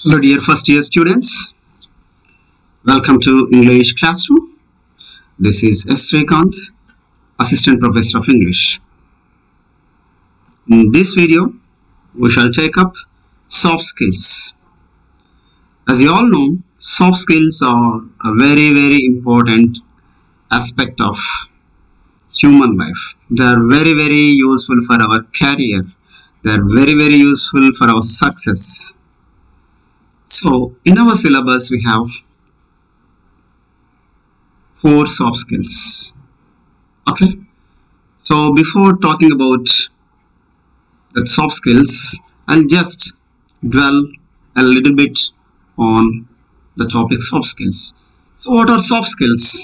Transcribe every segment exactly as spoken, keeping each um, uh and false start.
Hello dear first year students, welcome to English classroom. This is S. Srikanth, Assistant Professor of English. In this video, we shall take up soft skills. As you all know, soft skills are a very very important aspect of human life. They are very very useful for our career. They are very very useful for our success. So, in our syllabus, we have four soft skills. Okay. So, before talking about the soft skills, I'll just dwell a little bit on the topic soft skills. So, what are soft skills?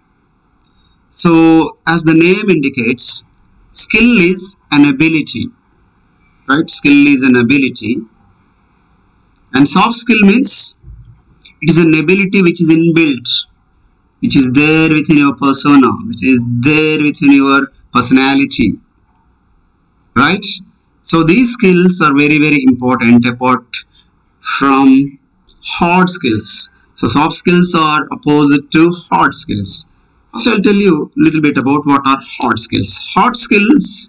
So, as the name indicates, skill is an ability, right? Skill is an ability. And soft skill means it is an ability which is inbuilt, which is there within your persona, which is there within your personality, right? So these skills are very very important apart from hard skills. So soft skills are opposite to hard skills. First I'll tell you a little bit about what are hard skills. Hard skills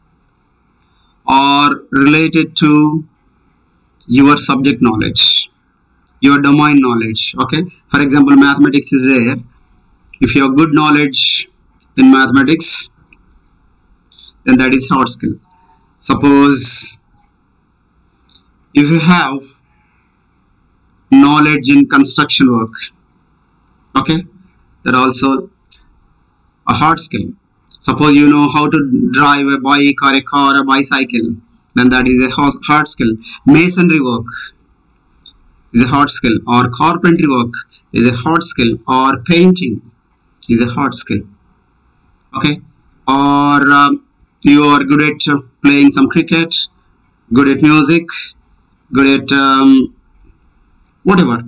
are related to your subject knowledge, your domain knowledge. Okay, for example, mathematics is there. If you have good knowledge in mathematics, then that is hard skill. Suppose if you have knowledge in construction work, okay, that also a hard skill. Suppose you know how to drive a bike or a car or a bicycle, then that is a hard skill. Masonry work is a hard skill, or carpentry work is a hard skill, or painting is a hard skill. Okay, or um, you are good at uh, playing some cricket, good at music, good at um, whatever,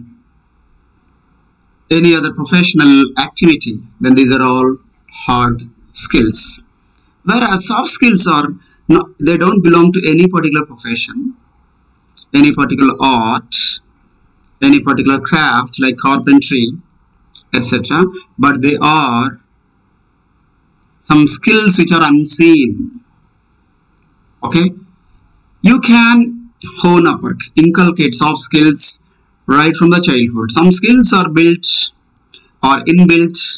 any other professional activity, then these are all hard skills. Whereas soft skills are no, they don't belong to any particular profession, any particular art, any particular craft like carpentry, et cetera. But they are some skills which are unseen. Okay, you can hone up or inculcate soft skills right from the childhood. Some skills are built or inbuilt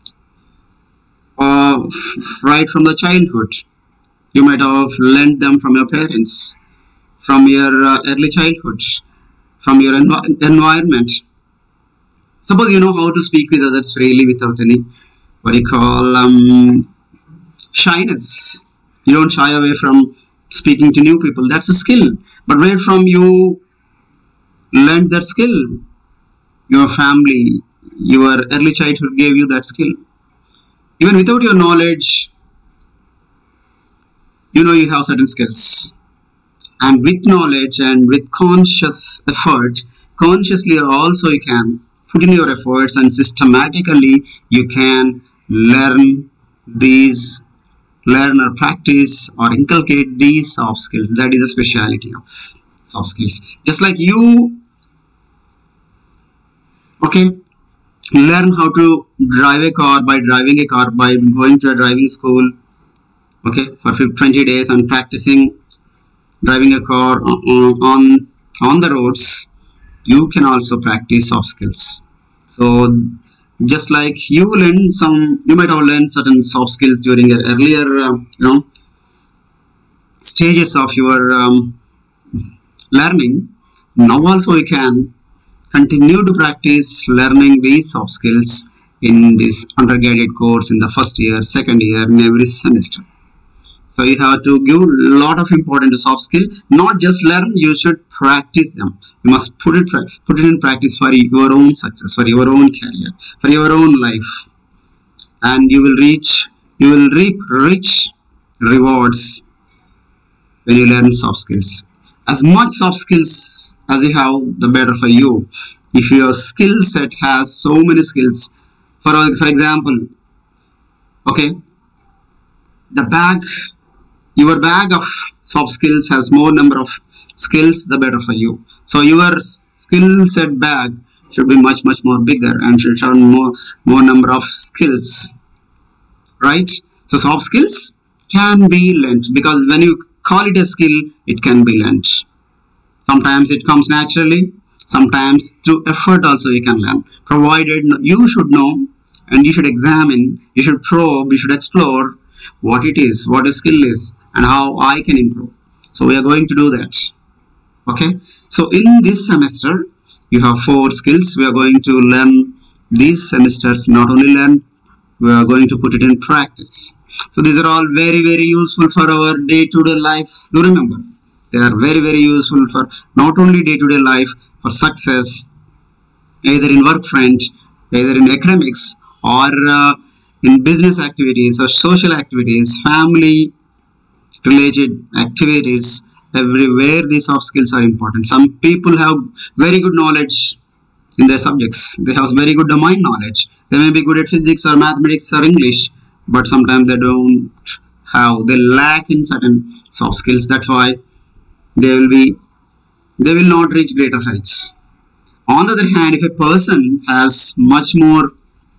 uh, right from the childhood. You might have learned them from your parents, from your uh, early childhood, from your env environment. Suppose you know how to speak with others freely without any, what you call, um, shyness. You don't shy away from speaking to new people. That's a skill. But where from you learned that skill? Your family, your early childhood gave you that skill. Even without your knowledge, you know you have certain skills, and with knowledge and with conscious effort, consciously also you can put in your efforts and systematically you can learn these, learn or practice or inculcate these soft skills. That is the speciality of soft skills. Just like you, okay, learn how to drive a car by driving a car, by going to a driving school, okay, for twenty days and practicing driving a car on, on on the roads, you can also practice soft skills. So just like you learn some, you might have learned certain soft skills during your earlier uh, you know stages of your um, learning. Now also you can continue to practice learning these soft skills in this undergraduate course in the first year, second year, in every semester. So you have to give a lot of importance to soft skill. Not just learn, you should practice them. You must put it put it in practice for your own success, for your own career, for your own life, and you will reach, you will reap rich rewards when you learn soft skills. As much soft skills as you have, the better for you. If your skill set has so many skills, for for example, okay, the bag. Your bag of soft skills has more number of skills, the better for you. So your skill set bag should be much much more bigger and should have more more number of skills, right? So soft skills can be learnt, because when you call it a skill, it can be learnt. Sometimes it comes naturally, sometimes through effort also you can learn, provided you should know and you should examine, you should probe, you should explore what it is, what a skill is, and how I can improve. So we are going to do that. Okay, so in this semester you have four skills. We are going to learn these semesters, not only learn, we are going to put it in practice. So these are all very very useful for our day-to-day life. Do remember, they are very very useful for not only day-to-day life, for success, either in work front, either in academics, or uh, in business activities or social activities, family related activities. Everywhere these soft skills are important. Some people have very good knowledge in their subjects, they have very good domain knowledge, they may be good at physics or mathematics or English, but sometimes they don't have, they lack in certain soft skills. That's why they will be they will not reach greater heights. On the other hand, if a person has much more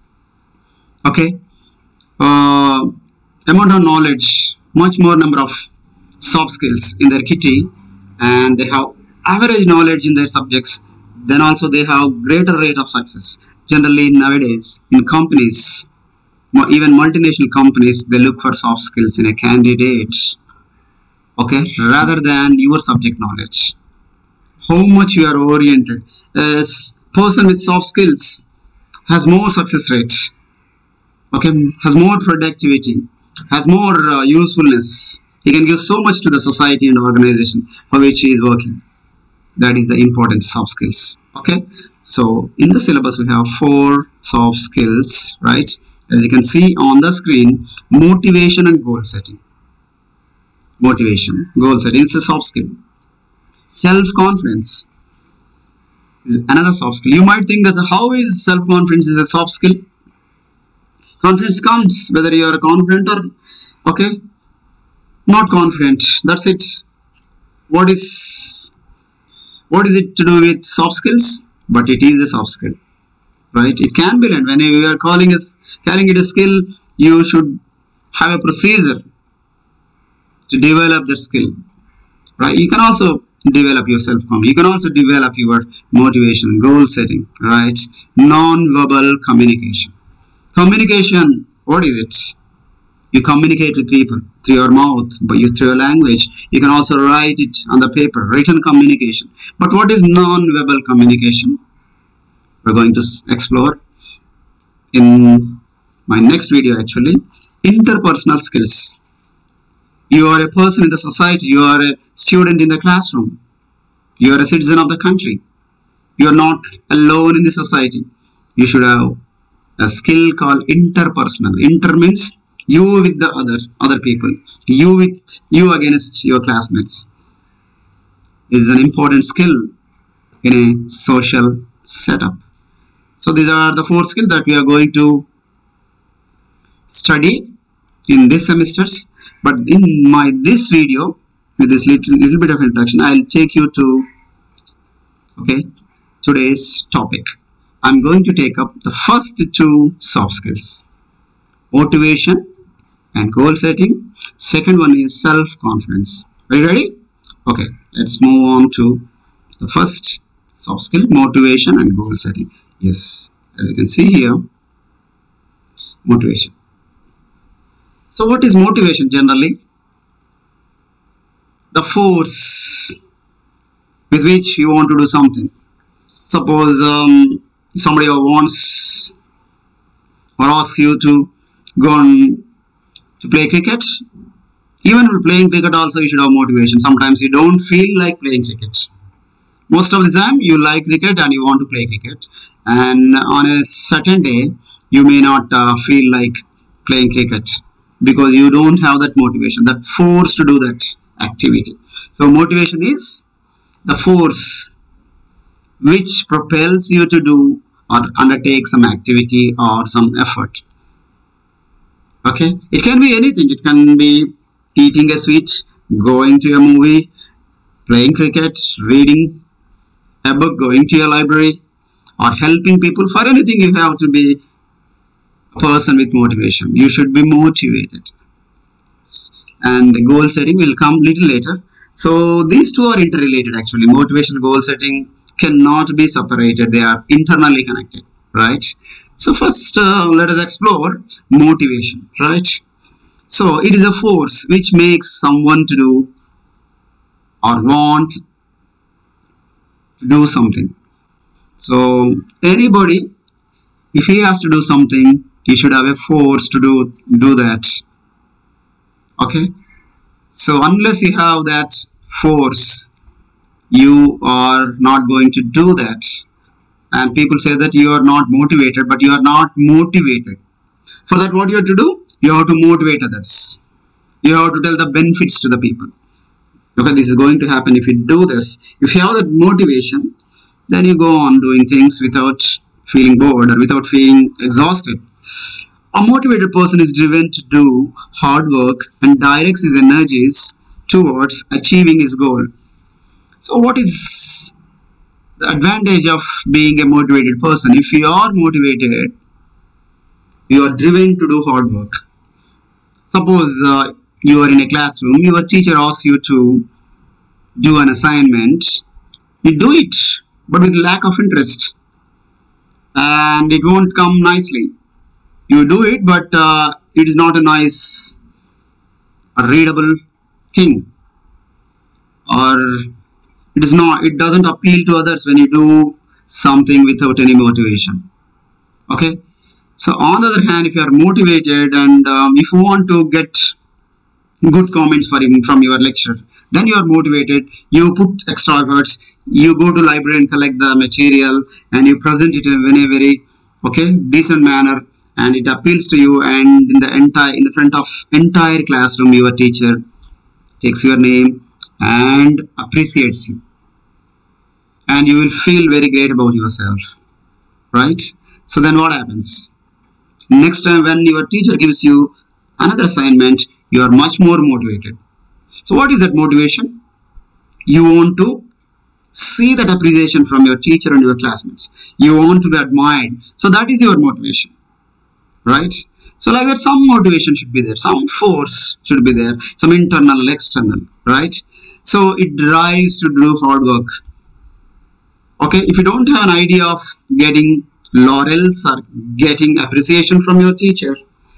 okay uh, amount of knowledge, much more number of soft skills in their kitty, and they have average knowledge in their subjects, then also they have greater rate of success. Generally nowadays in companies, even multinational companies, they look for soft skills in a candidate, okay, rather than your subject knowledge. How much you are oriented. A person with soft skills has more success rate, okay, has more productivity, has more uh, usefulness. He can give so much to the society and organization for which he is working. That is the important soft skills. Okay, so in the syllabus we have four soft skills, right? As you can see on the screen, motivation and goal setting. Motivation, goal setting is a soft skill. Self-confidence is another soft skill. You might think, as how is self-confidence is a soft skill? Confidence comes whether you are confident or okay, not confident. That's it. What is what is it to do with soft skills? But it is a soft skill, right? It can be learned. When you are calling us calling it a skill, you should have a procedure to develop the skill, right? You can also develop your self-confidence. You can also develop your motivation, goal setting, right? Non-verbal communication. Communication, what is it? You communicate with people through your mouth, but you through your language. You can also write it on the paper, written communication. But what is non-verbal communication? We're going to explore in my next video actually. Interpersonal skills. You are a person in the society, you are a student in the classroom, you are a citizen of the country, you are not alone in the society. You should have a skill called interpersonal. Inter means you with the other other people, you with you against your classmates. It is an important skill in a social setup. So these are the four skills that we are going to study in this semesters. But in my this video, with this little, little bit of introduction, I'll take you to okay today's topic. I'm going to take up the first two soft skills, motivation and goal setting. Second one is self-confidence. Are you ready? Okay, let's move on to the first soft skill, motivation and goal setting. Yes, as you can see here, motivation. So what is motivation generally? The force with which you want to do something. Suppose um, somebody wants or asks you to go on to play cricket. Even for playing cricket also you should have motivation. Sometimes you don't feel like playing cricket. Most of the time you like cricket and you want to play cricket. And on a certain day you may not uh, feel like playing cricket, because you don't have that motivation, that force to do that activity. So motivation is the force which propels you to do or undertake some activity or some effort. Okay, it can be anything. It can be eating a sweet, going to a movie, playing cricket, reading a book, going to your library, or helping people. For anything, you have to be a person with motivation. You should be motivated. And goal setting will come little later. So these two are interrelated actually. Motivation and goal setting cannot be separated. They are internally connected, right? So first, uh, let us explore motivation, right? So it is a force which makes someone to do or want to do something. So anybody, if he has to do something, he should have a force to do do that. Okay. So unless you have that force, you are not going to do that. And people say that you are not motivated, but you are not motivated. For that, what you have to do? You have to motivate others. You have to tell the benefits to the people. Okay, this is going to happen if you do this. If you have that motivation, then you go on doing things without feeling bored or without feeling exhausted. A motivated person is driven to do hard work and directs his energies towards achieving his goal. So what is the advantage of being a motivated person? If you are motivated, you are driven to do hard work. Suppose uh, you are in a classroom, your teacher asks you to do an assignment. You do it, but with lack of interest, and it won't come nicely. You do it, but uh, it is not a nice, a readable thing, or it is not. It doesn't appeal to others when you do something without any motivation. Okay. So on the other hand, if you are motivated and um, if you want to get good comments for him from your lecture, then you are motivated. You put extra efforts. You go to library and collect the material, and you present it in a very okay decent manner, and it appeals to you. And in the entire in the front of entire classroom, your teacher takes your name and appreciates you, and you will feel very great about yourself, right? So then what happens? Next time when your teacher gives you another assignment, you are much more motivated. So what is that motivation? You want to see that appreciation from your teacher and your classmates. You want to be admired. So that is your motivation, right? So like that, some motivation should be there, some force should be there, some internal, external, right? So it drives to do hard work. Okay, if you don't have an idea of getting laurels or getting appreciation from your teacher,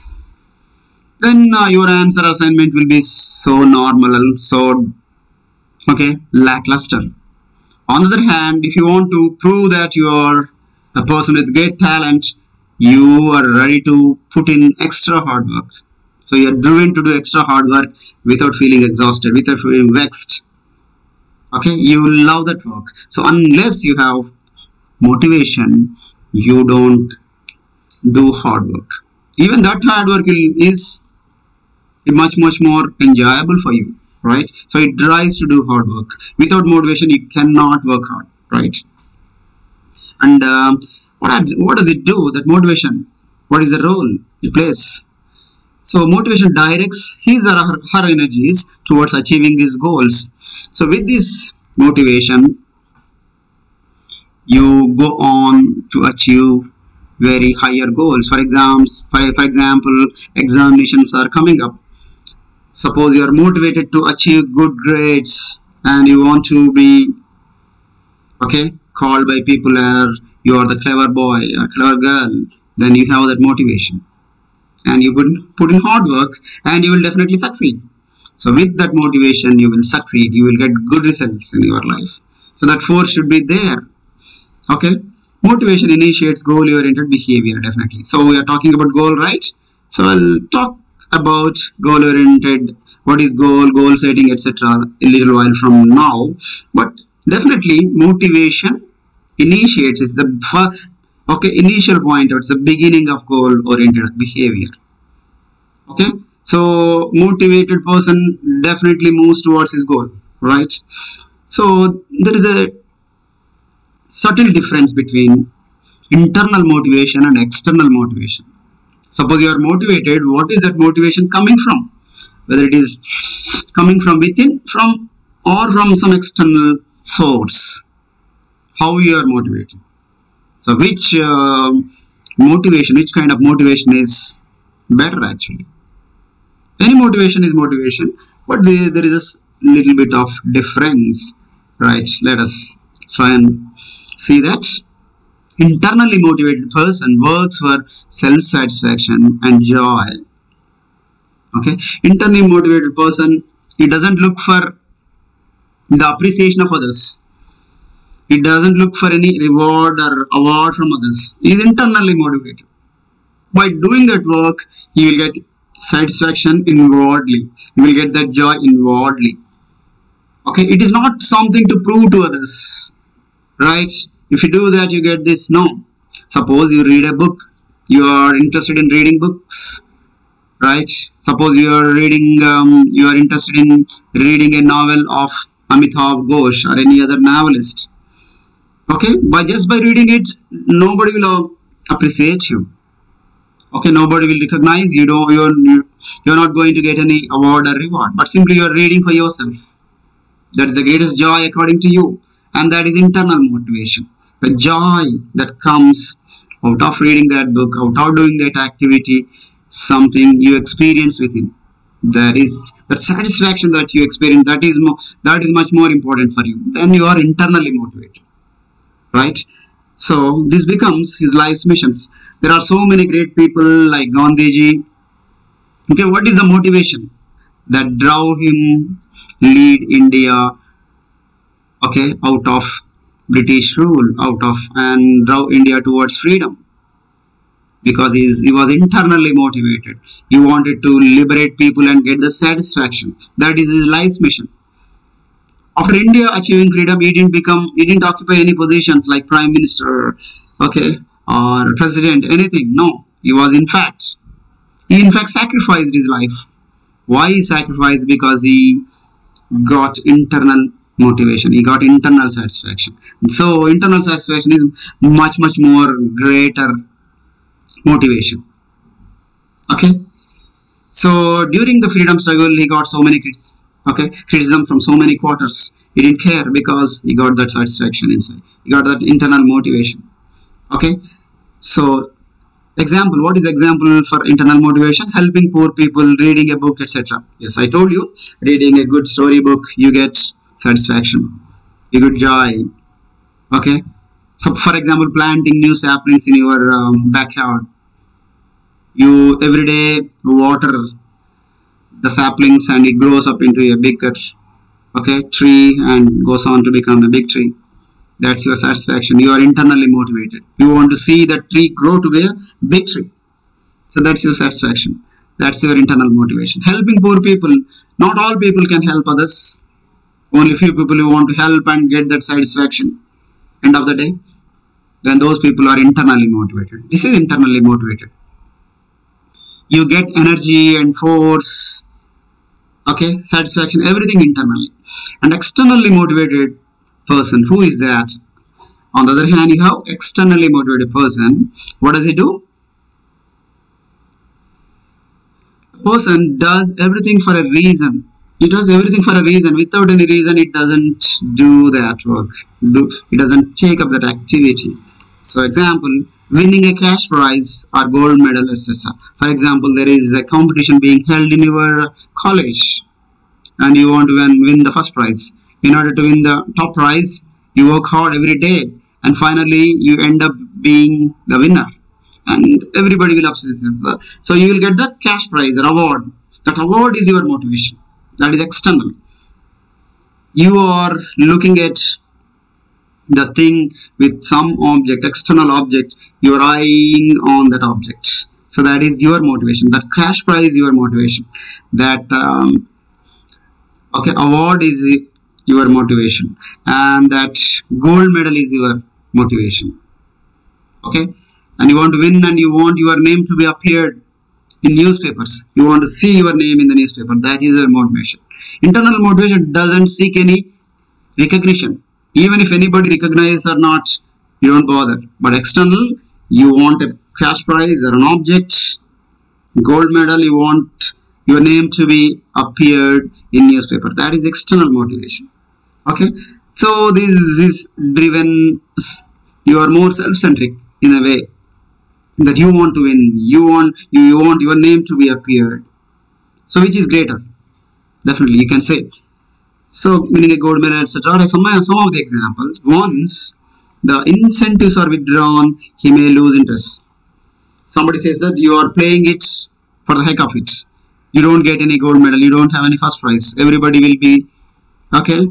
then uh, your answer assignment will be so normal and so okay lackluster. On the other hand, if you want to prove that you are a person with great talent, you are ready to put in extra hard work. So you are driven to do extra hard work without feeling exhausted, without feeling vexed. Okay, you will love that work. So unless you have motivation, you don't do hard work. Even that hard work is much much more enjoyable for you, right? So it drives to do hard work. Without motivation, you cannot work hard, right? And um, what what does it do? That motivation, what is the role it plays? So motivation directs his or her, her energies towards achieving his goals. So with this motivation, you go on to achieve very higher goals. For exams, for, for example, examinations are coming up. Suppose you are motivated to achieve good grades and you want to be okay called by people as you are the clever boy or clever girl, then you have that motivation and you would put in hard work and you will definitely succeed. So with that motivation, you will succeed, you will get good results in your life. So that force should be there. Okay, motivation initiates goal-oriented behavior, definitely. So we are talking about goal, right? So I'll talk about goal-oriented, what is goal, goal setting, et cetera a little while from now. But definitely motivation initiates is the okay initial point, or it's the beginning of goal-oriented behavior. Okay, so motivated person definitely moves towards his goal, right? So there is a subtle difference between internal motivation and external motivation. Suppose you are motivated, what is that motivation coming from? Whether it is coming from within, from or from some external source? How you are motivated? So which uh, motivation, which kind of motivation is better actually? Any motivation is motivation, but there, there is a little bit of difference, right? Let us try and see that. Internally motivated person works for self-satisfaction and joy. Okay, internally motivated person, he doesn't look for the appreciation of others. He doesn't look for any reward or award from others. He is internally motivated. By doing that work, he will get satisfaction inwardly. He will get that joy inwardly. Okay, it is not something to prove to others, right? If you do that, you get this. No. Suppose you read a book. You are interested in reading books, right? Suppose you are reading, um, you are interested in reading a novel of Amitav Ghosh or any other novelist. Okay, by just by reading it, nobody will appreciate you. Okay, nobody will recognize you. Don't you're you're not going to get any award or reward, but simply you are reading for yourself. That is the greatest joy according to you, and that is internal motivation. The joy that comes out of reading that book, out of doing that activity, something you experience within. That is that satisfaction that you experience. That is more, that is much more important for you. Then you are internally motivated, right? So this becomes his life's missions. There are so many great people like Gandhiji. Okay, what is the motivation that drove him lead India? Okay, out of British rule, out of and drove India towards freedom, because he, is, he was internally motivated. He wanted to liberate people and get the satisfaction. That is his life's mission. After India achieving freedom, he didn't become, he didn't occupy any positions like prime minister, okay, or president, anything. No, he was in fact, he in fact sacrificed his life. Why he sacrificed? Because he got internal motivation. He got internal satisfaction. So internal satisfaction is much much more greater motivation. Okay. So during the freedom struggle, he got so many critics, okay, criticism from so many quarters. He didn't care because he got that satisfaction inside. He got that internal motivation. Okay. So example, what is example for internal motivation? Helping poor people, reading a book, et cetera. Yes, I told you, reading a good story book, you get satisfaction, you get joy. Okay. So for example, planting new saplings in your um, backyard. You every day water the saplings and it grows up into a bigger, okay, tree and goes on to become a big tree. That's your satisfaction. You are internally motivated. You want to see that tree grow to be a big tree. So that's your satisfaction. That's your internal motivation. Helping poor people. Not all people can help others. Only few people who want to help and get that satisfaction. End of the day, then those people are internally motivated. This is internally motivated. You get energy and force, okay, satisfaction, everything internally. And externally motivated person, who is that? On the other hand, you have externally motivated person. What does he do? The person does everything for a reason. He does everything for a reason. Without any reason, it doesn't do that work. Do, it doesn't take up that activity. So example, winning a cash prize or gold medal, et cetera. For example, there is a competition being held in your college and you want to win, win the first prize. In order to win the top prize, you work hard every day and finally you end up being the winner. And everybody will appreciate this. So you will get the cash prize or award. That award is your motivation. That is external. You are looking at the thing with some object, external object. You are eyeing on that object. So that is your motivation. That cash prize is your motivation. That um, okay, award is your motivation, and that gold medal is your motivation. Okay, and you want to win, and you want your name to be appeared in newspapers. You want to see your name in the newspaper. That is your motivation. Internal motivation doesn't seek any recognition. Even if anybody recognizes or not, you don't bother. But external, you want a cash prize or an object, gold medal, you want your name to be appeared in newspaper. That is external motivation. Okay, so this is driven, you are more self-centric in a way that you want to win, you want you, you want your name to be appeared. So which is greater? Definitely you can say. So winning a gold medal, etc. Some, some of the examples. Once the incentives are withdrawn, he may lose interest. Somebody says that you are playing it for the heck of it. You don't get any gold medal, you don't have any first prize. Everybody will be, okay,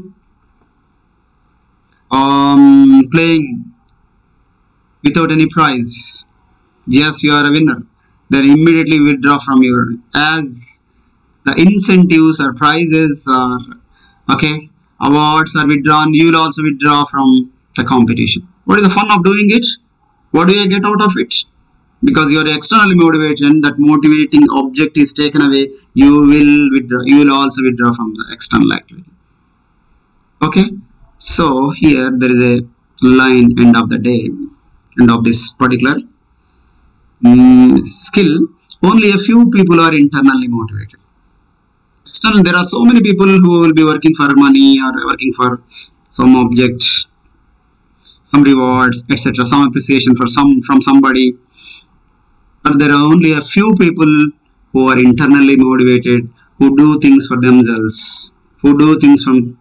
um, playing without any prize. Yes, you are a winner. Then immediately withdraw from your, as the incentives or prizes or, okay, awards are withdrawn, you will also withdraw from the competition. What is the fun of doing it? What do you get out of it? Because your external motivation, that motivating object is taken away, you will withdraw, you will also withdraw from the external activity. Okay, so here there is a line, end of the day, end of this particular um, skill. Only a few people are internally motivated. External, there are so many people who will be working for money or working for some object, some rewards, et cetera, some appreciation for some from somebody. But there are only a few people who are internally motivated, who do things for themselves, who do things from,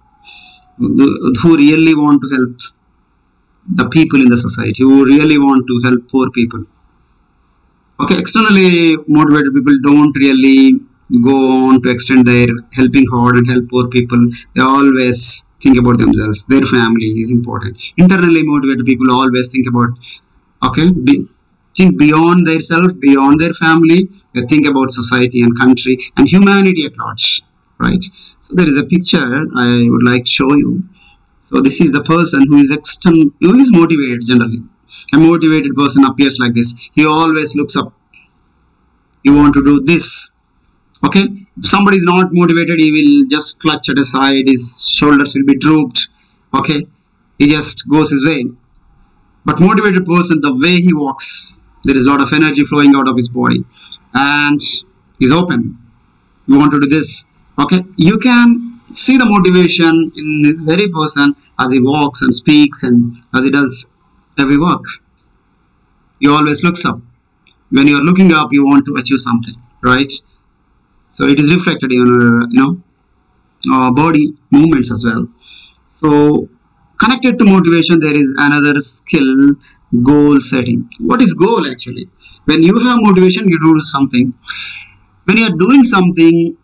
who really want to help the people in the society, who really want to help poor people. Okay, externally motivated people don't really go on to extend their helping hard and help poor people. They always think about themselves, their family is important. Internally motivated people always think about, okay, be, think beyond their self, beyond their family. They think about society and country and humanity at large, right? So there is a picture I would like to show you. So this is the person who is external, who is motivated generally. A motivated person appears like this. He always looks up. You want to do this. Okay, if somebody is not motivated, he will just clutch at his side, his shoulders will be drooped. Okay, he just goes his way. But motivated person, the way he walks, there is a lot of energy flowing out of his body and he's open. You want to do this. Okay, you can see the motivation in the very person as he walks and speaks and as he does every work. He always looks up. When you are looking up, you want to achieve something, right? So it is reflected in your, you know, uh, body movements as well. So connected to motivation, there is another skill, goal setting. What is goal actually? When you have motivation, you do something. When you are doing something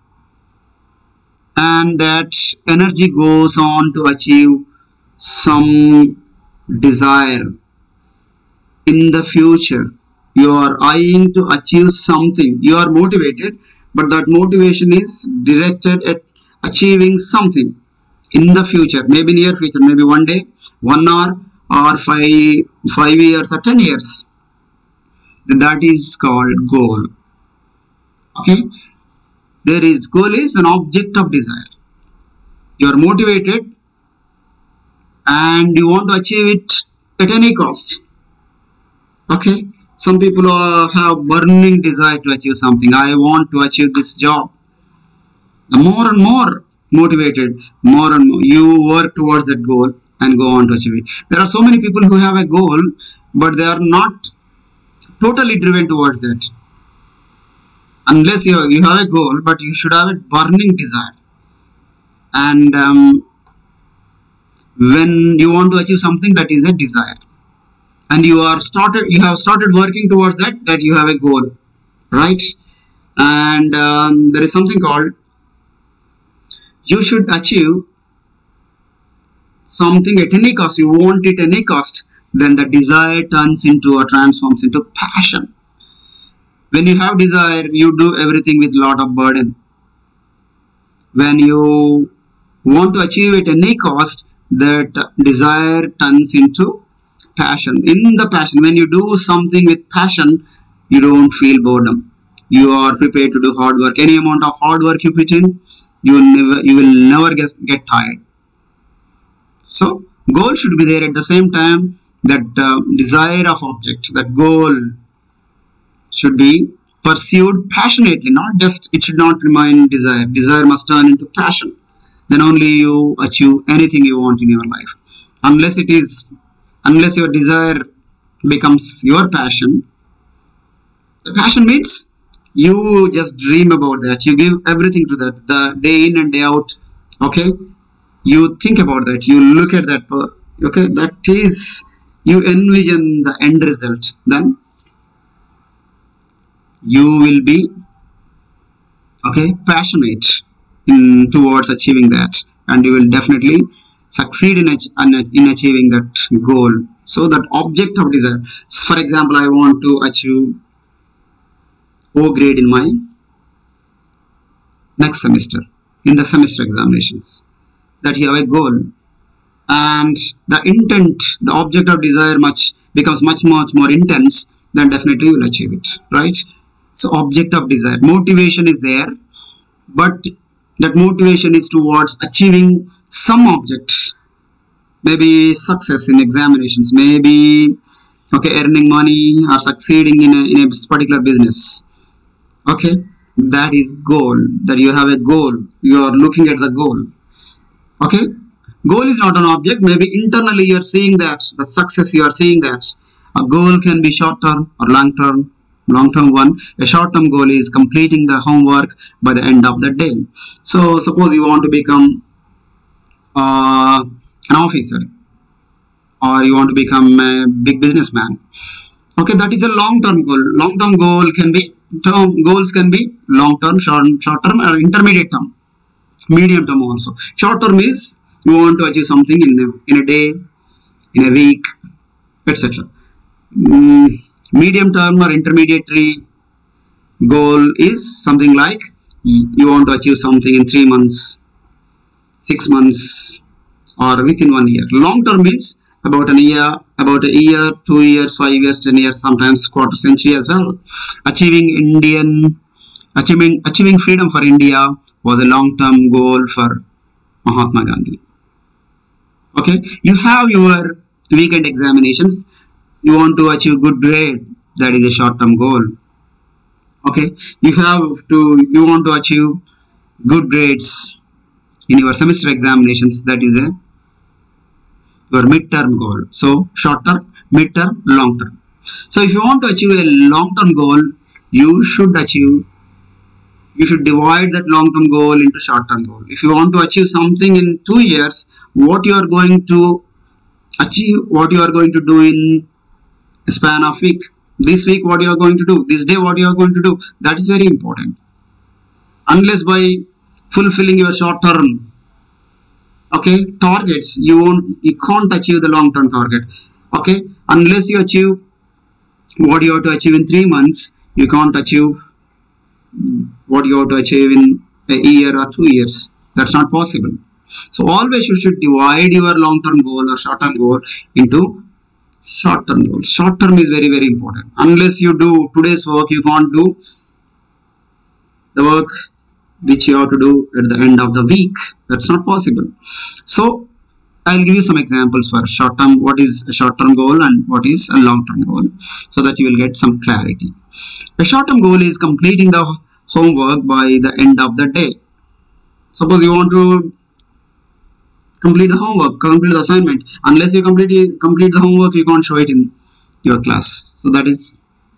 and that energy goes on to achieve some desire in the future, you are eyeing to achieve something. You are motivated, but that motivation is directed at achieving something in the future, maybe near future, maybe one day, one hour, or five, five years or ten years. That is called goal. Okay, there is goal is an object of desire. You are motivated and you want to achieve it at any cost. Okay, some people are, have burning desire to achieve something. I want to achieve this job. The more and more motivated, more and more you work towards that goal and go on to achieve it. There are so many people who have a goal, but they are not totally driven towards that. Unless you have, you have a goal, but you should have a burning desire. And um, when you want to achieve something, that is a desire. And you are started, you have started working towards that, that you have a goal, right? And um, there is something called, you should achieve something at any cost. You want it at any cost. Then the desire turns into or transforms into passion. When you have desire, you do everything with a lot of burden. When you want to achieve it at any cost, that desire turns into passion. In the passion, when you do something with passion, you don't feel boredom. You are prepared to do hard work. Any amount of hard work you put in, you will never, you will never get, get tired. So, goal should be there at the same time. That uh, desire of object, that goal should be pursued passionately, not just, it should not remain desire. Desire must turn into passion. Then only you achieve anything you want in your life. Unless it is, unless your desire becomes your passion, the passion means you just dream about that, you give everything to that, the day in and day out, okay, you think about that, you look at that, okay, that is, you envision the end result, then you will be, okay, passionate in towards achieving that, and you will definitely succeed in, in achieving that goal. So that object of desire, for example, I want to achieve O grade in my next semester, in the semester examinations, that you have a goal, and the intent, the object of desire much becomes much much more intense, then definitely you will achieve it, right? So object of desire, motivation is there, but that motivation is towards achieving some object, maybe success in examinations, maybe, okay, earning money or succeeding in a, in a particular business. Okay, that is goal, that you have a goal, you are looking at the goal. Okay, goal is not an object, maybe internally you are seeing that, the success you are seeing that. A goal can be short term or long term. Long term one, a short term goal is completing the homework by the end of the day. So suppose you want to become uh, an officer, or you want to become a big businessman. Okay, that is a long term goal. Long term goal can be, term goals can be long term, short, short term, or intermediate term, medium term also. Short term is you want to achieve something in a, in a day, in a week, et cetera. Mm, medium term or intermediate goal is something like you want to achieve something in three months, six months, or within one year. Long term means about a year, about a year, two years, five years, ten years, sometimes quarter century as well. Achieving Indian, achieving achieving freedom for India was a long term goal for Mahatma Gandhi. Okay, you have your weekend examinations. You want to achieve good grade, that is a short term goal. Okay, you have to, you want to achieve good grades in your semester examinations, that is a your mid-term goal. So short term, mid-term, long term. So if you want to achieve a long term goal, you should achieve, you should divide that long term goal into short term goal. If you want to achieve something in two years, what you are going to achieve, what you are going to do in a span of week, this week what you are going to do, this day what you are going to do, that is very important. Unless by fulfilling your short term, okay, targets, you won't, you can't achieve the long term target. Okay, unless you achieve what you have to achieve in three months, you can't achieve what you have to achieve in a year or two years. That's not possible. So always you should divide your long term goal or short term goal into short term goals. Short term is very very important. Unless you do today's work, you can't do the work which you have to do at the end of the week. That's not possible. So I'll give you some examples for short term, what is a short term goal and what is a long term goal, so that you will get some clarity. A short term goal is completing the homework by the end of the day. Suppose you want to complete the homework, complete the assignment. Unless you complete complete the homework, you can't show it in your class. So that is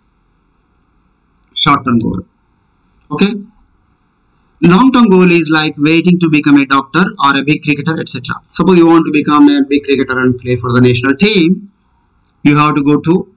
short term goal. Okay, long term goal is like waiting to become a doctor or a big cricketer, et cetera. Suppose you want to become a big cricketer and play for the national team, you have to go to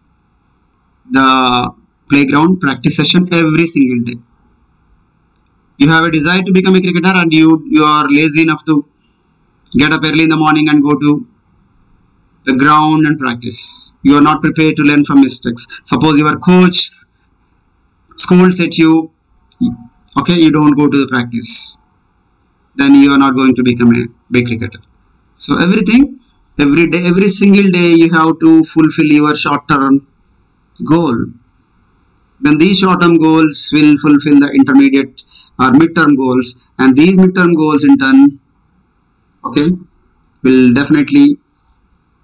the playground practice session every single day. You have a desire to become a cricketer and you you are lazy enough to get up early in the morning and go to the ground and practice. You are not prepared to learn from mistakes. Suppose your coach scolds at you, okay, you don't go to the practice, then you are not going to become a big cricketer. So everything, every day, every single day you have to fulfill your short term goal. Then these short term goals will fulfill the intermediate or mid term goals, and these mid term goals in turn, okay, will definitely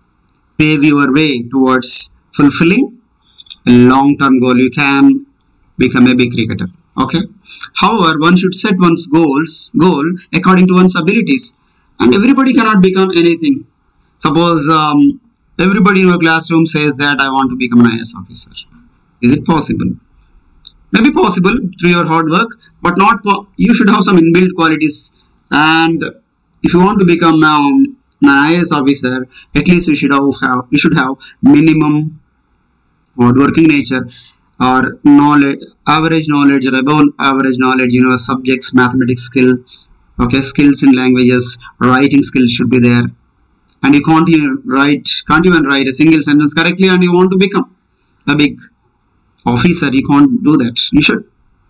pave your way towards fulfilling a long term goal. You can become a big cricketer. Okay. However, one should set one's goals goal according to one's abilities, and everybody cannot become anything. Suppose um, everybody in your classroom says that I want to become an I A S officer. Is it possible? Maybe possible through your hard work, but not. You should have some inbuilt qualities, and if you want to become um, an I A S officer, at least you should have, have you should have minimum hardworking nature, or knowledge, average knowledge, or above average knowledge. You know, subjects, mathematics skill, okay, skills in languages, writing skills should be there, and you can't even write, can't even write a single sentence correctly, and you want to become a big officer. You can't do that. You should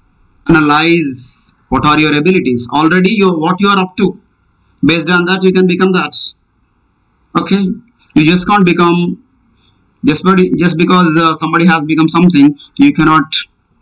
analyze what are your abilities already, you what you are up to. Based on that, you can become that. Okay, you just can't become just just because uh, somebody has become something. You cannot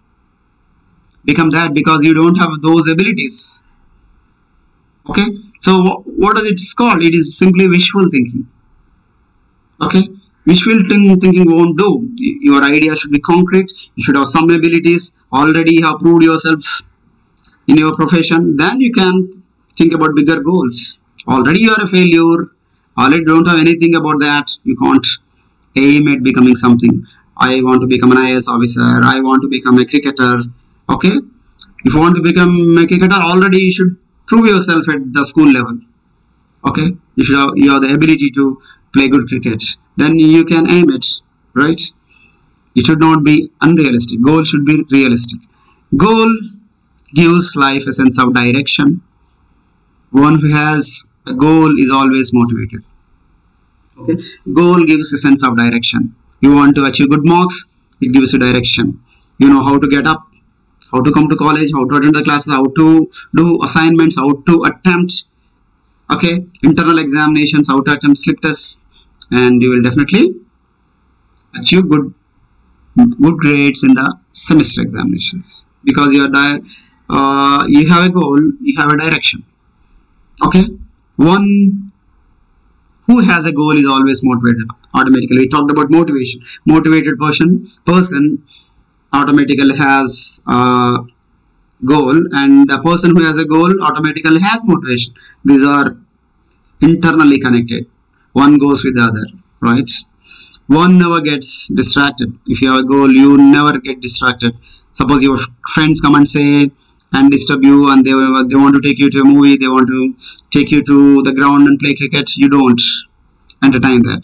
become that because you don't have those abilities. Okay, so what, what is it called? It is simply wishful thinking. Okay, wishful thinking won't do. Your idea should be concrete. You should have some abilities. Already you have proved yourself in your profession. Then you can think about bigger goals. Already you are a failure. Already don't have anything about that. You can't aim at becoming something. I want to become an I A S officer. I want to become a cricketer. Okay, if you want to become a cricketer, already you should prove yourself at the school level. Okay, you should have you have the ability to play good cricket. Then you can aim it, right? It should not be unrealistic. Goal should be realistic. Goal gives life a sense of direction. One who has a goal is always motivated. Okay, goal gives a sense of direction. You want to achieve good marks, it gives you direction. You know how to get up, how to come to college, how to attend the classes, how to do assignments, how to attempt okay internal examinations, how to attempt slip tests, and you will definitely achieve good good grades in the semester examinations because you are uh, you have a goal, you have a direction. Okay, one who has a goal is always motivated automatically. We talked about motivation. Motivated person person automatically has a goal, and the person who has a goal automatically has motivation. These are internally connected. One goes with the other, right? One never gets distracted. If you have a goal, you never get distracted. Suppose your friends come and say and disturb you, and they, they want to take you to a movie, they want to take you to the ground and play cricket. You don't entertain that.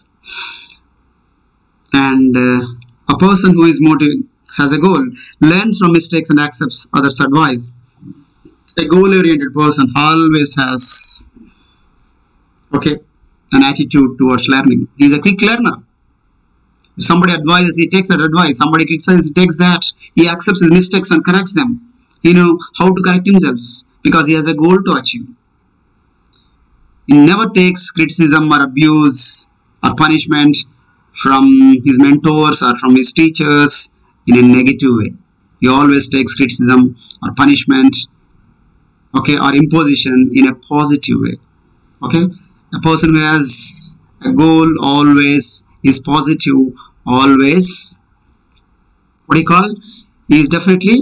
And uh, a person who is motivated, has a goal, learns from mistakes and accepts others' advice. A goal-oriented person always has okay an attitude towards learning. He is a quick learner. If somebody advises, he takes that advice. Somebody criticizes, he takes that. He accepts his mistakes and corrects them. He knows how to correct himself because he has a goal to achieve. He never takes criticism or abuse or punishment from his mentors or from his teachers in a negative way. He always takes criticism or punishment, okay, or imposition in a positive way. Okay, a person who has a goal always is positive, always what do you call? He is definitely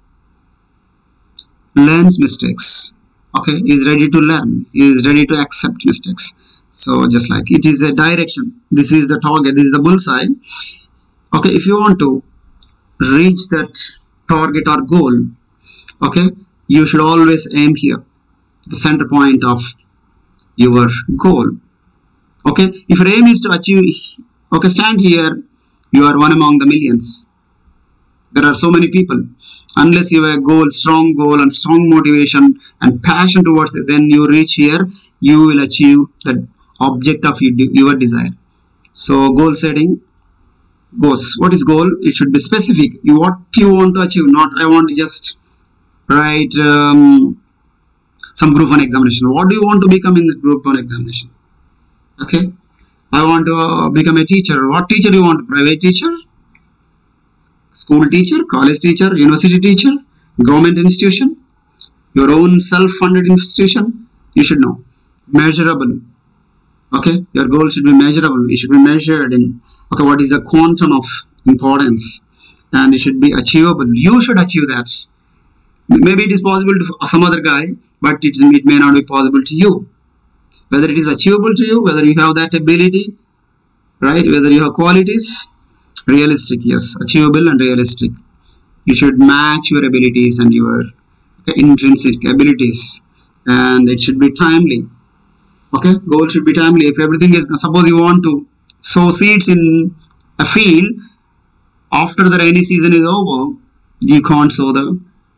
learns mistakes. Okay, he is ready to learn. He is ready to accept mistakes. So just like it is a direction. This is the target. This is the bullseye. Okay, if you want to reach that target or goal, okay, you should always aim here, the center point of your goal. Okay, if your aim is to achieve, okay, stand here, you are one among the millions. There are so many people. Unless you have a goal, strong goal and strong motivation and passion towards it, then you reach here, you will achieve the object of your desire. So goal setting goes. What is goal? It should be specific. You what you want to achieve, not I want to just write um, some group one examination. What do you want to become in the group one examination? Okay, I want to uh, become a teacher. What teacher you want? Private teacher, school teacher, college teacher, university teacher, government institution, your own self-funded institution. You should know. Measurable. Okay, your goal should be measurable. It should be measured in, okay, what is the quantum of importance? and it should be achievable. You should achieve that. Maybe it is possible to some other guy, but it, it may not be possible to you. Whether it is achievable to you, whether you have that ability, right, whether you have qualities, realistic, yes, achievable and realistic. You should match your abilities and your okay, intrinsic abilities, and it should be timely. Okay, goal should be timely. If everything is, suppose you want to sow seeds in a field, after the rainy season is over, you can't sow the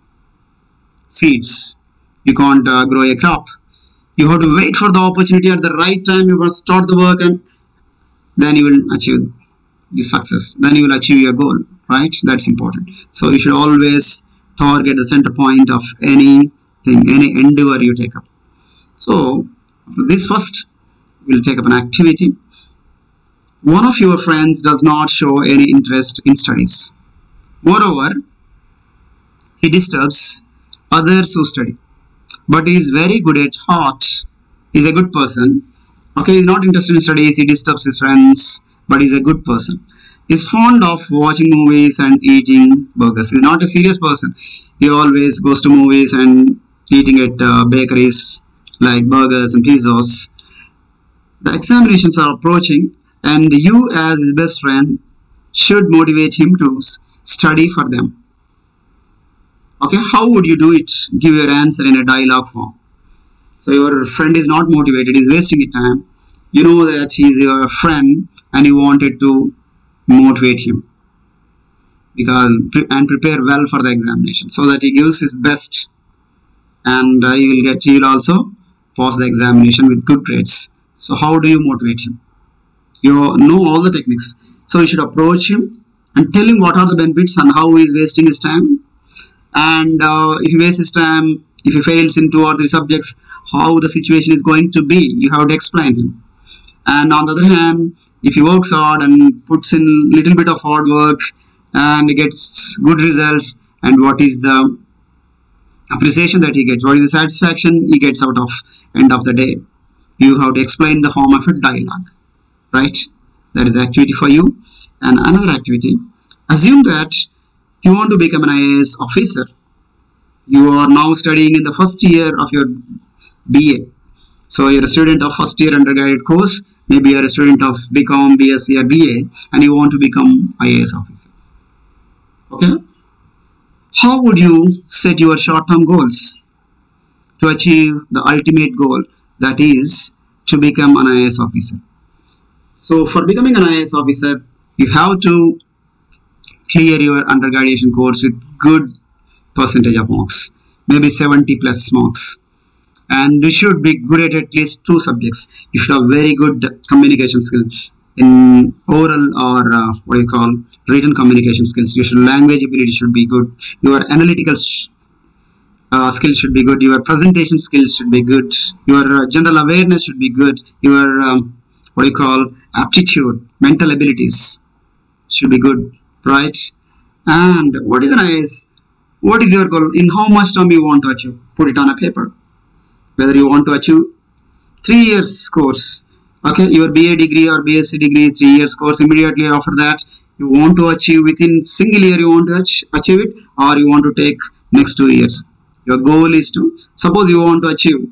seeds, you can't uh, grow a crop. You have to wait for the opportunity at the right time. You must start the work, and then you will achieve your success. Then you will achieve your goal, right? That's important. So you should always target the center point of anything, any endeavor you take up. So this first, we'll take up an activity. One of your friends does not show any interest in studies. Moreover, he disturbs others who study, but he is very good at heart. He is a good person. Okay, he is not interested in studies. He disturbs his friends, but he is a good person. He is fond of watching movies and eating burgers. He is not a serious person. He always goes to movies and eating at uh, bakeries like burgers and pizzas. The examinations are approaching, and you as his best friend should motivate him to study for them. Okay, how would you do it? Give your answer in a dialogue form. So your friend is not motivated, is wasting his time. You know that he is your friend and you wanted to motivate him because and prepare well for the examination so that he gives his best, and uh, he will get he will also pass the examination with good grades. So how do you motivate him? You know all the techniques. So you should approach him and tell him what are the benefits and how he is wasting his time. And uh, if he wastes his time, if he fails in two or three subjects, how the situation is going to be, you have to explain him. And on the other hand, if he works hard and puts in little bit of hard work and gets good results, and what is the appreciation that he gets, what is the satisfaction he gets out of end of the day, you have to explain the form of a dialogue, right? That is the activity for you. And another activity, assume that you want to become an I A S officer. You are now studying in the first year of your B A. So you're a student of first year undergraduate course. Maybe you're a student of B Com, B S c or B A, and you want to become I A S officer. Okay? How would you set your short-term goals to achieve the ultimate goal, that is to become an I A S officer? So for becoming an I A S officer, you have to clear your undergraduate course with good percentage of marks, maybe seventy plus marks, and you should be good at at least two subjects. You should have very good communication skills in oral or uh, what do you call written communication skills. Your language ability should be good. Your analytical uh, skills should be good. Your presentation skills should be good. Your uh, general awareness should be good. Your um, what do you call aptitude, mental abilities should be good, right? And what is an I A S? What is your goal? In how much time you want to achieve? Put it on a paper. Whether you want to achieve three years course, okay, your B A degree or B S c degree is three years course. Immediately after that, you want to achieve within single year, you want to achieve it, or you want to take next two years. Your goal is to, suppose you want to achieve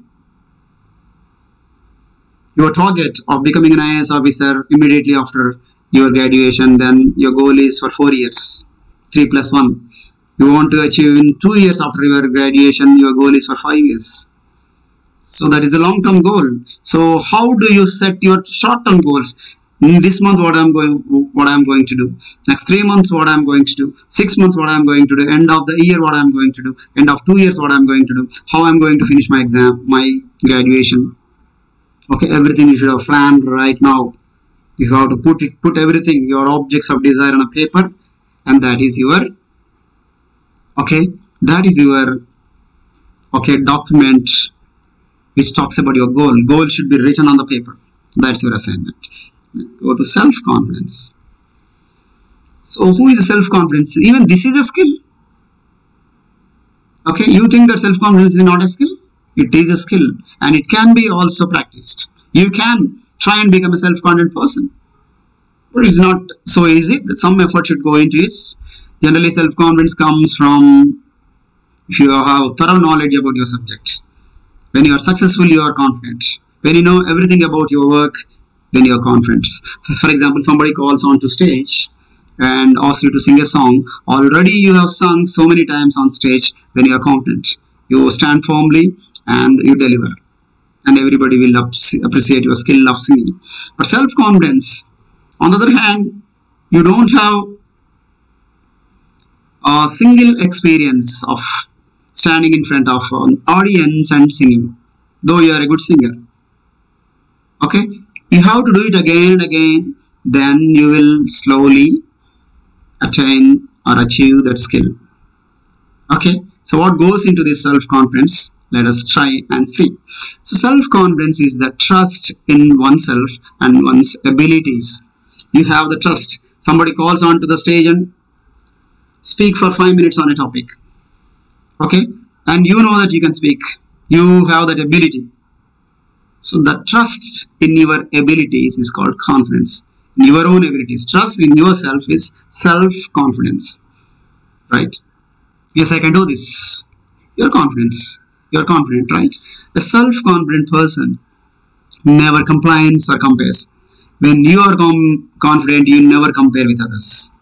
your target of becoming an I A S officer immediately after your graduation, then your goal is for four years, three plus one. You want to achieve in two years after your graduation, your goal is for five years. So that is a long-term goal. So how do you set your short-term goals? This month, what I'm going, what I'm going to do. Next three months, what I'm going to do. Six months, what I'm going to do. End of the year, what I'm going to do. End of two years, what I'm going to do. How I'm going to finish my exam, my graduation. Okay, everything you should have planned right now. You have to put it, put everything, your objects of desire on a paper, and that is your, okay, that is your, okay, document which talks about your goal. Goal should be written on the paper. That's your assignment. Go to self-confidence. So who is self-confidence? Even this is a skill. Okay, you think that self-confidence is not a skill? It is a skill, and it can be also practiced. You can try and become a self-confident person, but it's not so easy. Some effort should go into it. Generally, self-confidence comes from if you have thorough knowledge about your subject. When you are successful, you are confident. When you know everything about your work, then you are confident. For example, somebody calls onto stage and asks you to sing a song. Already you have sung so many times on stage, then you are confident. You stand firmly and you deliver. And everybody will appreciate your skill of singing. But self-confidence, on the other hand, you don't have a single experience of standing in front of an audience and singing, though you are a good singer. Okay, you have to do it again and again, then you will slowly attain or achieve that skill. Okay, so what goes into this self-confidence? Let us try and see. So self-confidence is the trust in oneself and one's abilities. You have the trust. Somebody calls onto the stage and speak for five minutes on a topic. Okay, and you know that you can speak. You have that ability. So the trust in your abilities is called confidence. In your own abilities. Trust in yourself is self-confidence. Right? Yes, I can do this. Your confidence. You're confident, right? A self-confident person never complains or compares. When you are com confident, you never compare with others.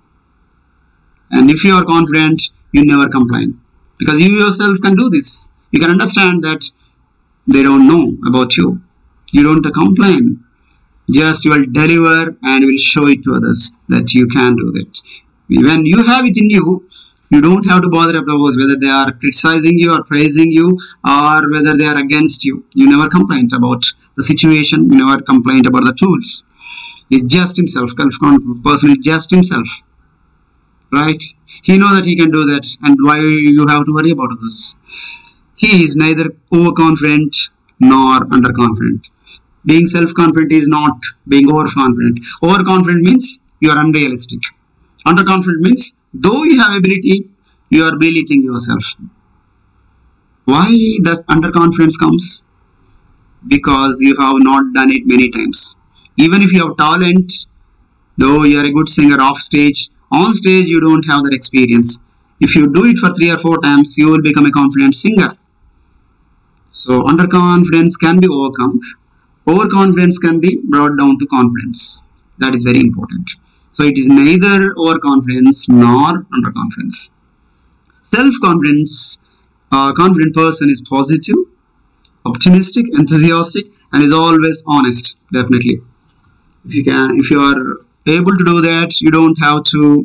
And if you are confident, you never complain. Because you yourself can do this. You can understand that they don't know about you. You don't complain. Just you will deliver and will show it to others that you can do that. When you have it in you, you don't have to bother about whether they are criticizing you or praising you or whether they are against you. You never complain about the situation. You never complain about the tools. It's just himself. Self-confident person is just himself. Right? He knows that he can do that, and why you have to worry about this? He is neither overconfident nor underconfident. Being self-confident is not being overconfident. Overconfident means you are unrealistic. Underconfident means though you have ability, you are belittling yourself. Why does underconfidence comes? Because you have not done it many times. Even if you have talent, though you are a good singer off stage, on stage you don't have that experience. If you do it for three or four times, you will become a confident singer. So underconfidence can be overcome. Overconfidence can be brought down to confidence. That is very important. So it is neither overconfidence nor underconfidence. Self-confidence, a confident person is positive, optimistic, enthusiastic, and is always honest. Definitely, if you can, if you are able to do that, you don't have to,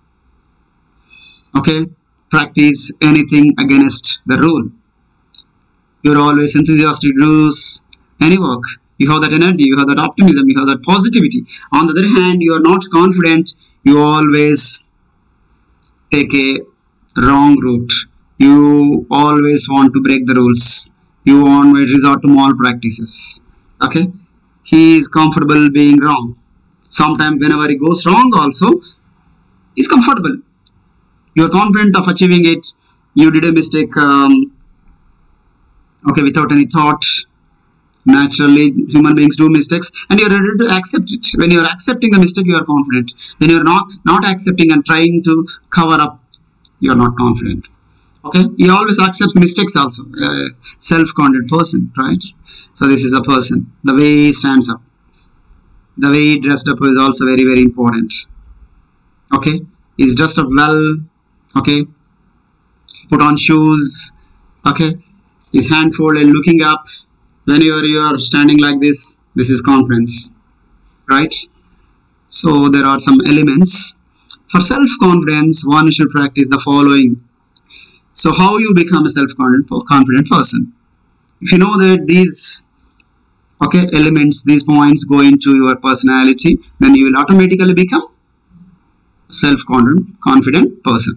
okay, practice anything against the rule. You're always enthusiastic to do any work. You have that energy, you have that optimism, you have that positivity. On the other hand, you are not confident, you always take a wrong route. You always want to break the rules. You always resort to malpractices. Okay? He is comfortable being wrong. Sometimes whenever he goes wrong also, he's comfortable. You are confident of achieving it. You did a mistake, um, okay, without any thought. Naturally, human beings do mistakes, and you are ready to accept it. When you are accepting the mistake, you are confident. When you are not not accepting and trying to cover up, you are not confident. Okay, he always accepts mistakes also. A self-confident person, right? So this is a person. The way he stands up, the way he dressed up is also very very important. Okay, he's dressed up well. Okay, put on shoes. Okay, his hand folded, looking up. When you are, you are standing like this, this is confidence, right? So there are some elements. For self-confidence, one should practice the following. So how you become a self-confident person? If you know that these okay elements, these points go into your personality, then you will automatically become a self-confident confident person.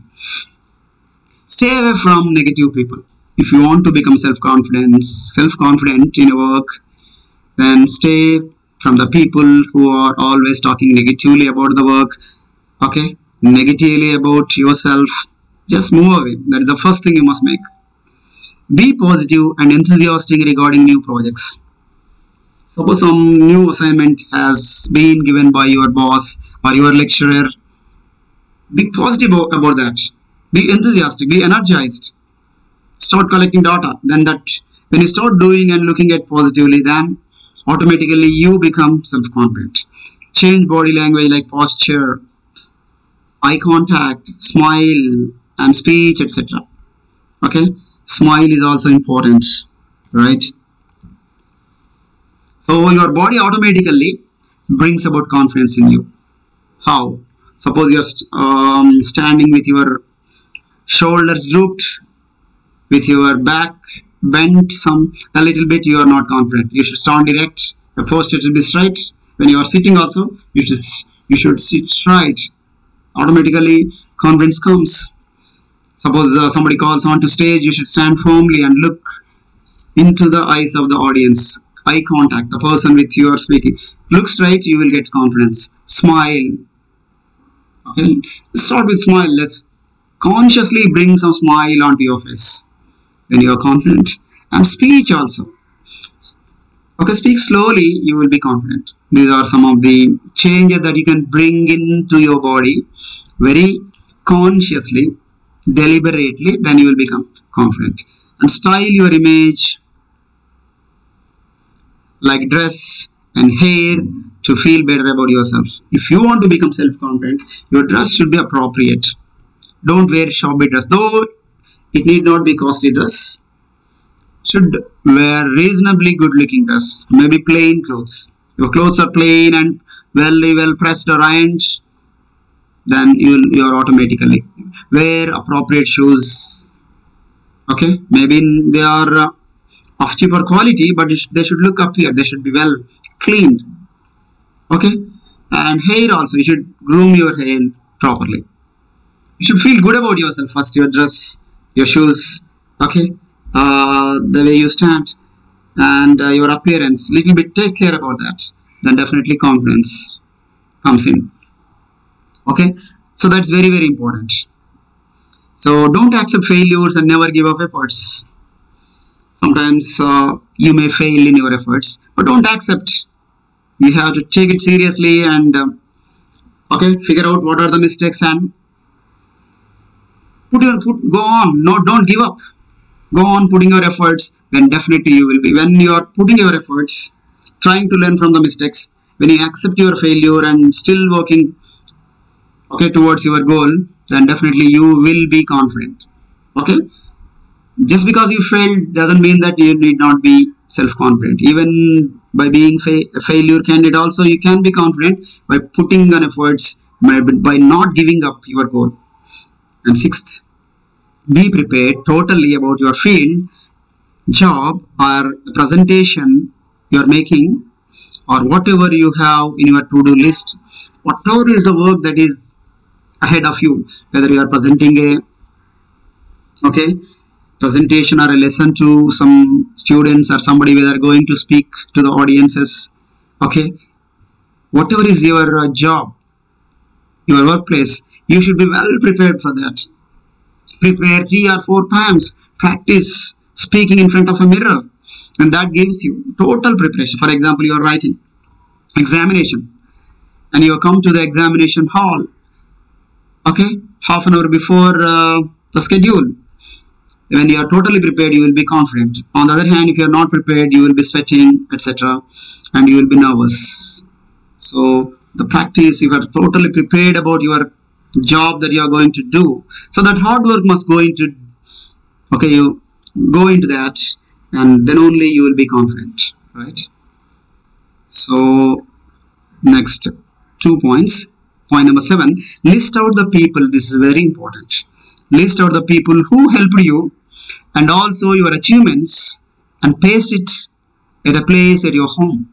Stay away from negative people. If you want to become self-confident, self-confident in your work, then stay from the people who are always talking negatively about the work, okay, negatively about yourself. Just move away. That is the first thing you must make. Be positive and enthusiastic regarding new projects. Suppose some new assignment has been given by your boss or your lecturer. Be positive about that. Be enthusiastic. Be energized. Start collecting data. Then that when you start doing and looking at positively, then automatically you become self-confident. Change body language like posture, eye contact, smile, and speech, et cetera. Okay, smile is also important, right? So your body automatically brings about confidence in you. How? Suppose you're um, standing with your shoulders drooped, with your back bent some a little bit, you are not confident. You should stand erect. Your posture should be straight. When you are sitting also, you should you should sit straight. Automatically confidence comes. Suppose uh, somebody calls on to stage, you should stand firmly and look into the eyes of the audience. Eye contact, the person with you are speaking. Look straight, you will get confidence. Smile. Okay, start with smile. Let's consciously bring some smile onto your face when you are confident. And speech also. Okay, speak slowly, you will be confident. These are some of the changes that you can bring into your body very consciously, deliberately, then you will become confident. And style your image like dress and hair to feel better about yourself. If you want to become self-confident, your dress should be appropriate. Don't wear shabby dress, though it need not be costly dress. Should wear reasonably good looking dress, maybe plain clothes. Your clothes are plain and very well pressed or ironed, then you you are automatically. Wear appropriate shoes. Okay, maybe they are uh, of cheaper quality, but they should look up here. They should be well cleaned. Okay, and hair also, you should groom your hair properly. You should feel good about yourself first. Your dress, your shoes. Okay, uh, the way you stand, and uh, your appearance. Little bit take care about that. Then definitely confidence comes in. Okay, so that's very very important. So don't accept failures and never give up efforts. Sometimes uh, you may fail in your efforts, but don't accept. You have to take it seriously and uh, okay, figure out what are the mistakes and put your put go on. No, don't give up. Go on putting your efforts. Then definitely you will be. When you are putting your efforts, trying to learn from the mistakes, when you accept your failure and still working okay towards your goal, then definitely you will be confident. Okay, just because you failed doesn't mean that you need not be self-confident. Even by being fa a failure candidate also, you can be confident by putting on efforts, by, by not giving up your goal. And sixth, be prepared totally about your field, job or presentation you are making, or whatever you have in your to-do list. Whatever is the work that is ahead of you, whether you are presenting a okay presentation or a lesson to some students or somebody, whether going to speak to the audiences, okay, whatever is your uh, job, your workplace, you should be well prepared for that. Prepare three or four times, practice speaking in front of a mirror, and that gives you total preparation. For example, you are writing examination and you come to the examination hall, okay, half an hour before uh, the schedule. When you are totally prepared, you will be confident. On the other hand, if you are not prepared, you will be sweating, et cetera, and you will be nervous. So the practice, if you are totally prepared about your job that you are going to do, so that hard work must go into, okay, you go into that, and then only you will be confident, right? So next two points. Point number seven, list out the people. This is very important. List out the people who helped you and also your achievements and paste it at a place at your home.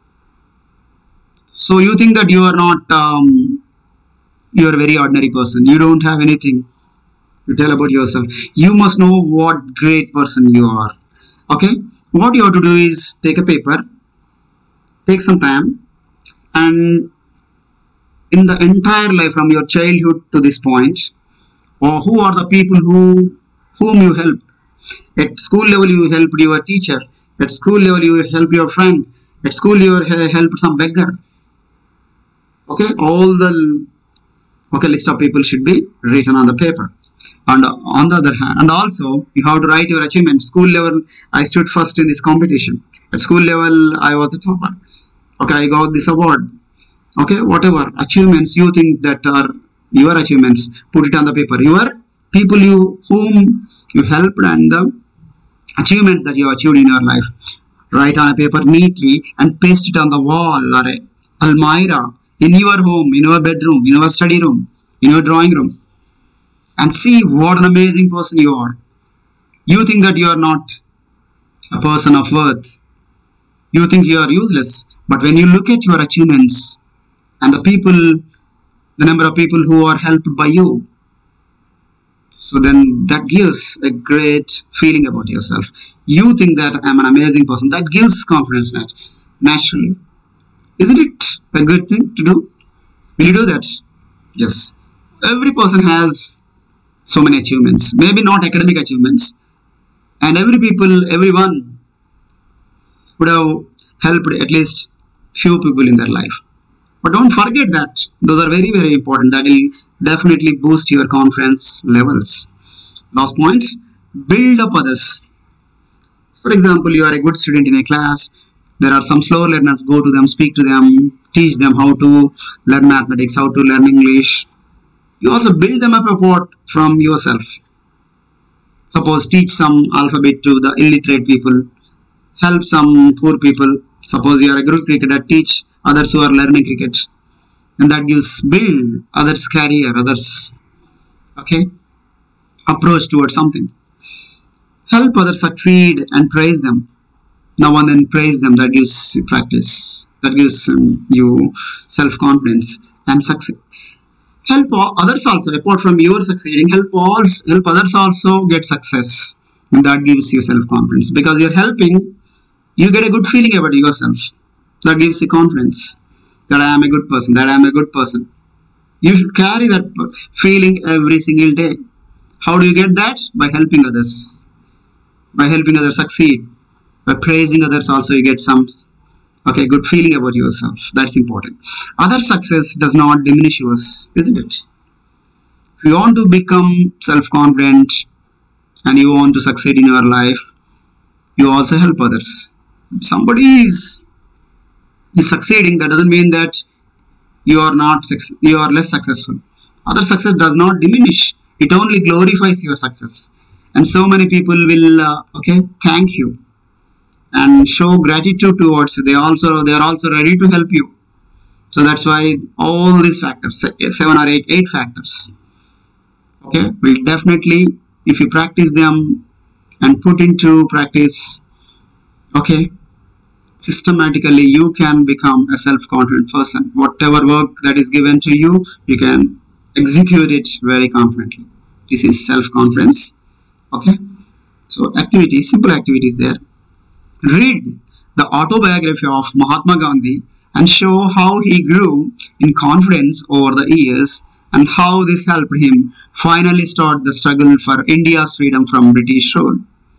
So you think that you are not, um, you are a very ordinary person. You don't have anything to tell about yourself. You must know what great person you are. Okay, what you have to do is take a paper, take some time, and in the entire life from your childhood to this point, or who are the people who whom you helped. At school level you helped your teacher, at school level you helped your friend, at school you helped some beggar. Okay, all the Okay, list of people should be written on the paper. And on the other hand, and also you have to write your achievement. School level, I stood first in this competition. At school level, I was the topper. Okay, I got this award. Okay, whatever achievements you think that are your achievements, put it on the paper. Your people you whom you helped and the achievements that you achieved in your life, write on a paper neatly and paste it on the wall or a almirah in your home, in your bedroom, in your study room, in your drawing room, and see what an amazing person you are. You think that you are not a person of worth. You think you are useless. But when you look at your achievements and the people, the number of people who are helped by you, so then that gives a great feeling about yourself. You think that I'm an amazing person. That gives confidence naturally. Isn't it a good thing to do? Will you do that? Yes. Every person has so many achievements. Maybe not academic achievements. And every people, everyone would have helped at least few people in their life. But don't forget that those are very, very important. That will definitely boost your confidence levels. Last point, build up others. For example, you are a good student in a class. There are some slow learners. Go to them, speak to them, teach them how to learn mathematics, how to learn English. You also build them up apart from yourself. Suppose teach some alphabet to the illiterate people. Help some poor people. Suppose you are a good cricketer, teach others who are learning cricket. And that gives build others' career, others, okay, approach towards something. Help others succeed and praise them. Now and then praise them. That gives you practice. That gives um, you self-confidence and success. Help others also, apart from your succeeding, help all, help others also get success. And that gives you self-confidence. Because you're helping, you get a good feeling about yourself. That gives you confidence. That I am a good person. That I am a good person. You should carry that feeling every single day. How do you get that? By helping others. By helping others succeed. By praising others also you get some okay, good feeling about yourself. That's important. Other success does not diminish yours, isn't it? If you want to become self-confident and you want to succeed in your life, you also help others. If somebody is, is succeeding, that doesn't mean that you are not you are less successful. Other success does not diminish. It only glorifies your success. And so many people will uh, okay, thank you and show gratitude towards you. They also they are also ready to help you. So that's why all these factors, seven or eight, eight factors, okay, will definitely, if you practice them and put into practice, okay, systematically you can become a self-confident person. Whatever work that is given to you, you can execute it very confidently. This is self-confidence. Okay, so activities, simple activities there. Read the autobiography of Mahatma Gandhi and show how he grew in confidence over the years and how this helped him finally start the struggle for India's freedom from British rule.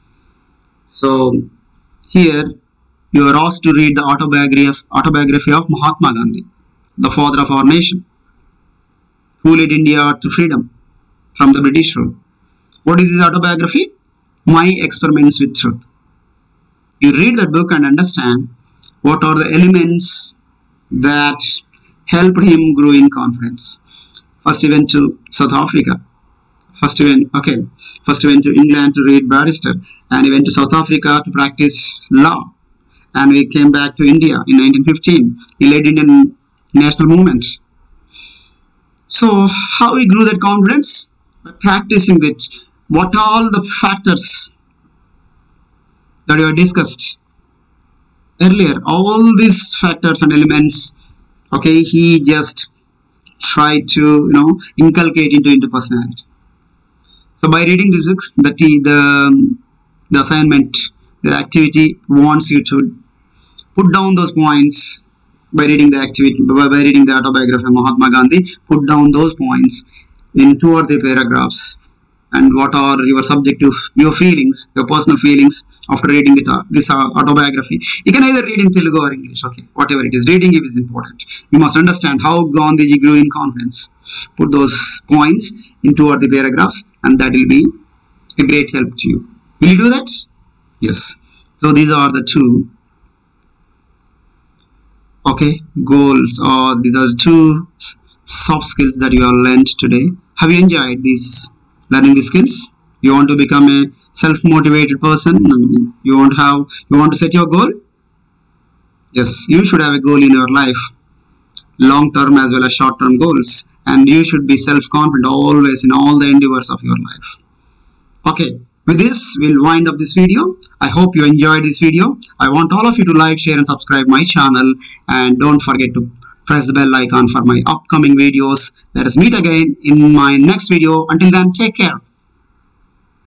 So here you are asked to read the autobiography of, autobiography of Mahatma Gandhi, the father of our nation, who led India to freedom from the British rule. What is his autobiography? My Experiments with Truth. You read that book and understand what are the elements that helped him grow in confidence. First he went to South Africa. First he went, okay, first he went to England to read barrister, and he went to South Africa to practice law. And he came back to India in nineteen fifteen. He led Indian national movement. So how he grew that confidence? By practicing it. What all the factors that we have discussed earlier, all these factors and elements, okay, he just tried to, you know, inculcate into into personality. So by reading these books, the the the assignment, the activity wants you to put down those points. By reading the activity, by, by reading the autobiography of Mahatma Gandhi, put down those points in two or three paragraphs. and what are your subjective, your feelings, your personal feelings after reading it, uh, this uh, autobiography. You can either read in Telugu or English, okay, whatever it is. Reading is important. You must understand how Gandhiji grew in confidence. Put those points into the paragraphs, and that will be a great help to you. Will you do that? Yes. So these are the two, okay, goals, or these are two soft skills that you have learned today. Have you enjoyed these learning these skills? You want to become a self-motivated person, and you want to have you want to set your goal? Yes, you should have a goal in your life, long-term as well as short-term goals, and you should be self-confident always in all the endeavors of your life. Okay, with this we'll wind up this video. I hope you enjoyed this video. I want all of you to like, share and subscribe my channel, and don't forget to press the bell icon for my upcoming videos. Let us meet again in my next video. Until then, take care.